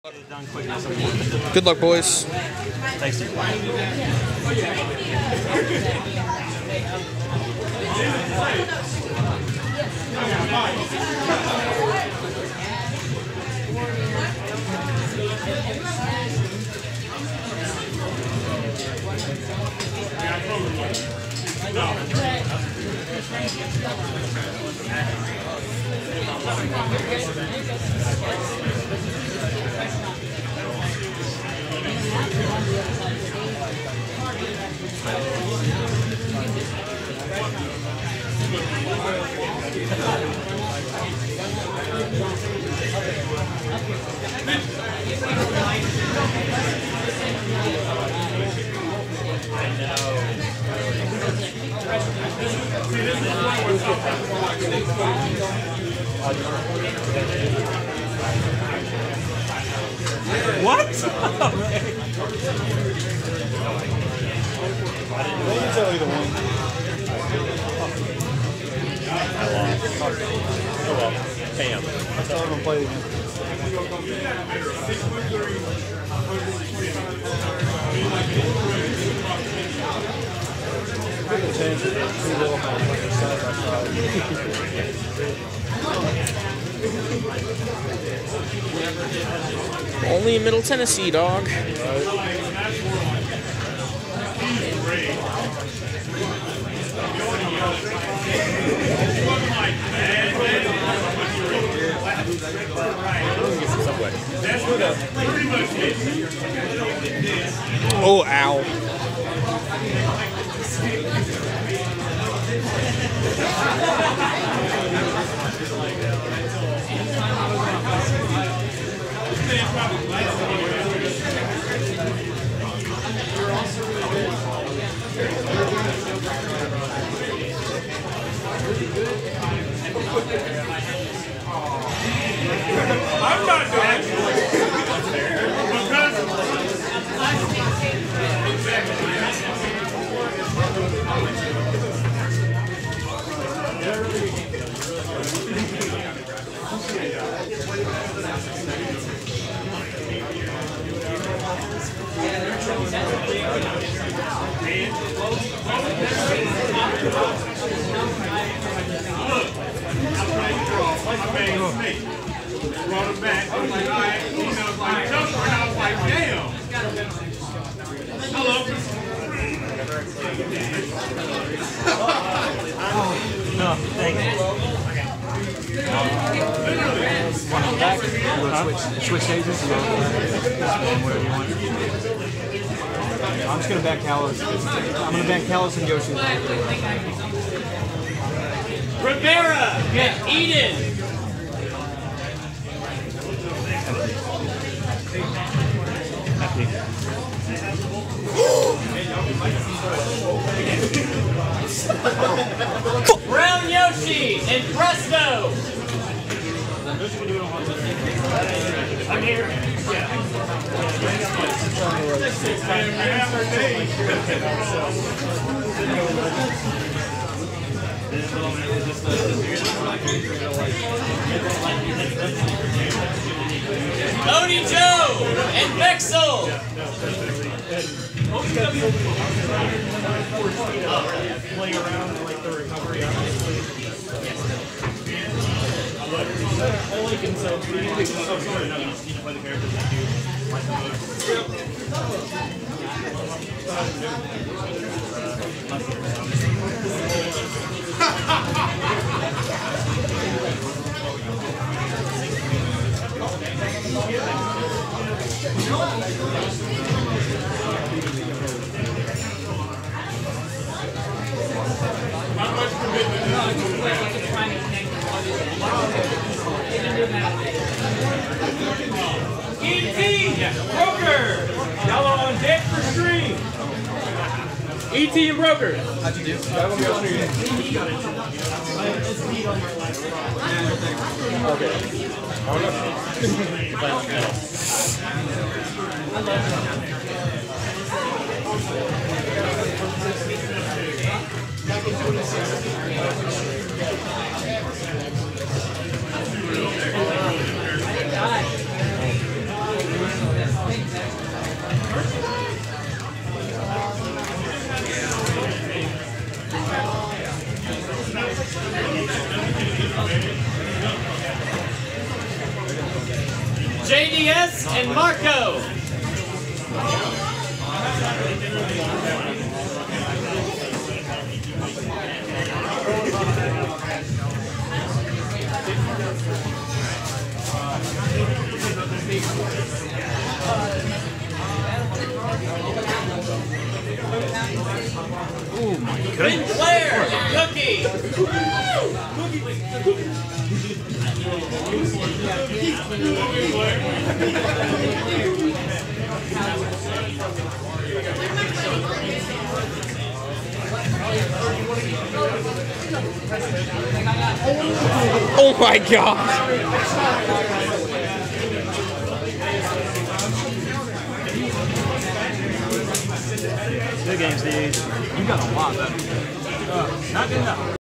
Good luck, boys. Thanks. What? They can tell either one. I lost. Oh well. Bam. I still haven't played again. Good chance to get two little motherfuckers side by side. Only in Middle Tennessee, dog. Oh, ow. I'm not doing it. Brought him back. I was like, all right, you know, like jumper, and I was like, damn. Hello. No, thank you. Want it back? Switch stages? Whatever you want. I'm just going to back Kalos. I'm going to back Kalos and Yoshi. Rivera, get Eden. Brown Yoshi and Presto. I'm here. Odie Joe and Vexel. Playing around like the recovery, obviously. Only can so sorry, no, you need to play the characters that do like E.T. Broker. Y'all are on deck for stream. E.T. and Broker. how'd you do? JDS and Marco. Oh my Finn goodness. Flair, Cookie. Oh my god. Good game, Steve. You got a lot better. Not good enough.